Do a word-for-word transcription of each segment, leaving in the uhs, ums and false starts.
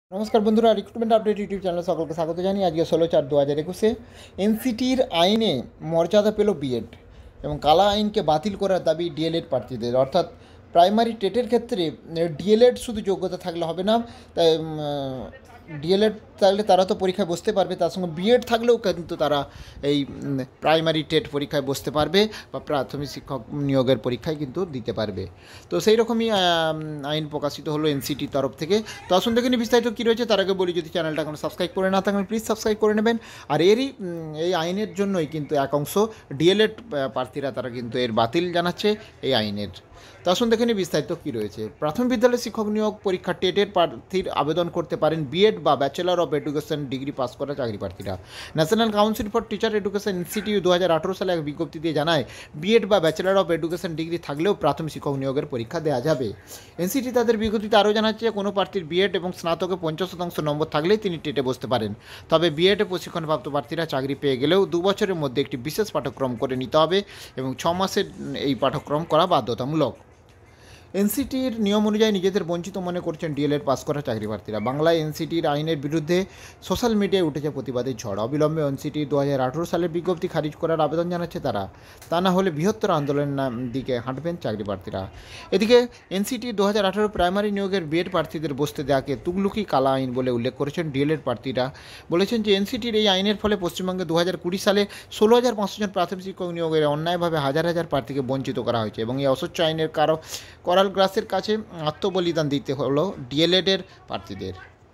নমস্কার বন্ধুরা, recruitment update YouTube চ্যানেলে সকলকে স্বাগত জানিয়ে আজকে ষোলো চার দু হাজার একুশে এনসিটির আইনে মর্যাদা পেল বিএড এবং কালা আইনকে বাতিল করার দাবি ডিএলএড প্রার্থীদের। অর্থাৎ প্রাইমারি টেটের ক্ষেত্রে ডিএলএড শুধু যোগ্যতা থাকলে হবে না, তাই ডিএলএড থাকলে তারা তো পরীক্ষায় বসতে পারবে, তার সঙ্গে বিএড থাকলেও কিন্তু তারা এই প্রাইমারি টেট পরীক্ষায় বসতে পারবে বা প্রাথমিক শিক্ষক নিয়োগের পরীক্ষায় কিন্তু দিতে পারবে। তো সেই রকমই আইন প্রকাশিত হলো এনসিটির তরফ থেকে। তো আসুন দেখে নিই বিস্তারিত কী রয়েছে। তার আগে বলি, যদি চ্যানেলটা এখন সাবস্ক্রাইব করে না থাকেন প্লিজ সাবস্ক্রাইব করে নেবেন। আর এরই এই আইনের জন্যই কিন্তু এক অংশ ডিএলএড প্রার্থীরা তারা কিন্তু এর বাতিল জানাচ্ছে এই আইনের। তো আসুন দেখে নিই বিস্তারিত কী রয়েছে। প্রাথমিক বিদ্যালয় শিক্ষক নিয়োগ পরীক্ষা টেটের প্রার্থীর আবেদন করতে পারেন বিএড বা bachelor of education degree pass করা চাকরি প্রার্থীরা। National council for teacher education institute দু হাজার আঠেরো সালে এক বিজ্ঞপ্তি দিয়ে জানায়, বিএড বা ব্যাচেলর অফ এডুকেশন ডিগ্রি থাকলেও প্রাথমিক শিক্ষক নিয়োগের পরীক্ষা দেওয়া যাবে। এনসিটি তাদের বিজ্ঞপ্তিতে আরও জানাচ্ছে, কোনো প্রার্থীর বিএড এবং স্নাতকে পঞ্চাশ শতাংশ নম্বর থাকলেই তিনি টেটে বসতে পারেন। তবে বিএডে প্রশিক্ষণপ্রাপ্ত প্রার্থীরা চাকরি পেয়ে গেলেও দু বছরের মধ্যে একটি বিশেষ পাঠ্যক্রম করে নিতে হবে এবং ছ মাসের এই পাঠ্যক্রম করা বাধ্যতামূলক। এনসিটির নিয়ম অনুযায়ী নিজেদের বঞ্চিত মনে করছেন ডিএলএড পাস করা চাকরি প্রার্থীরা। বাংলায় এনসিটির আইনের বিরুদ্ধে সোশ্যাল মিডিয়ায় উঠেছে প্রতিবাদের ঝড়। অবিলম্বে এনসিটি দু হাজার আঠেরো সালের বিজ্ঞপ্তি খারিজ করার আবেদন জানাচ্ছে তারা। তা না হলে বৃহত্তর আন্দোলনের দিকে হাঁটবেন চাকরি প্রার্থীরা। এদিকে এনসিটি দু হাজার আঠেরো প্রাইমারি নিয়োগের বিএড প্রার্থীদের বসতে দেওয়াকে তুগলুকি কালা আইন বলে উল্লেখ করেছেন ডিএলএড প্রার্থীরা। বলেছেন যে এনসিটির এই আইনের ফলে পশ্চিমবঙ্গে দু হাজার কুড়ি সালে ষোলো হাজার পাঁচশো জন প্রাথমিক শিক্ষক নিয়োগের অন্যায়ভাবে হাজার হাজার প্রার্থীকে বঞ্চিত করা হয়েছে এবং এই অস্বচ্ছ আইনের কারো করাল গ্রাসের কাছে আত্মবলিদান দিতে হলো ডিএলএডের প্রার্থীদের,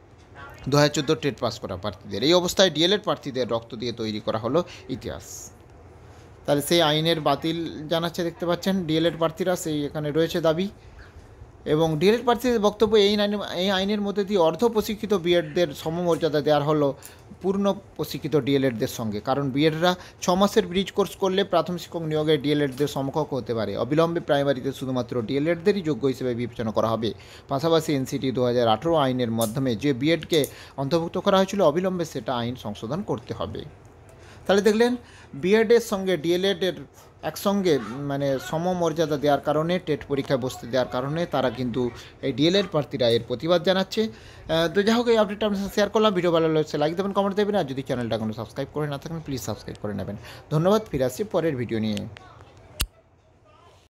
দু হাজার চোদ্দো টেট পাস করা প্রার্থীদের। এই অবস্থায় ডিএলএড প্রার্থীদের রক্ত দিয়ে তৈরি করা হলো ইতিহাস। তাহলে সেই আইনের বাতিল জানাচ্ছে, দেখতে পাচ্ছেন ডিএলএড প্রার্থীরা, সেই এখানে রয়েছে দাবি। এবং ডিএলএড প্রার্থীদের বক্তব্য, এই আইন এই আইনের মধ্যে দিয়ে অর্ধ প্রশিক্ষিত বিএডদের সমমর্যাদা দেওয়ার হলো পূর্ণ প্রশিক্ষিত ডিএলএডদের সঙ্গে। কারণ বিএডরা ছ মাসের ব্রিজ কোর্স করলে প্রাথমিক শিক্ষক নিয়োগে ডিএলএডদের সমকক্ষ হতে পারে। অবিলম্বে প্রাইমারিতে শুধুমাত্র ডিএলএডদেরই যোগ্য হিসেবে বিবেচনা করা হবে। পাশাপাশি এনসিটি দু হাজার আঠেরো আইনের মাধ্যমে যে বিএডকে অন্তর্ভুক্ত করা হয়েছিল, অবিলম্বে সেটা আইন সংশোধন করতে হবে। তাহলে দেখলেন, বিএডের সঙ্গে ডিএলএডের একসঙ্গে মানে সমমর্যাদা দেওয়ার কারণে, টেট পরীক্ষায় বসতে দেওয়ার কারণে তারা কিন্তু এই ডিএলএড প্রার্থীরা এর প্রতিবাদ জানাচ্ছে। তো যাই হোক, এই আপডেটটা আপনার সাথে শেয়ার করলাম। ভিডিও ভালো লাগছে লাইক দেবেন, কমেন্ট দেবেন, আর যদি চ্যানেলটা কোনো সাবস্ক্রাইব করে না থাকেন প্লিজ সাবস্ক্রাইব করে নেবেন। ধন্যবাদ। ফিরে আসছি পরের ভিডিও নিয়ে।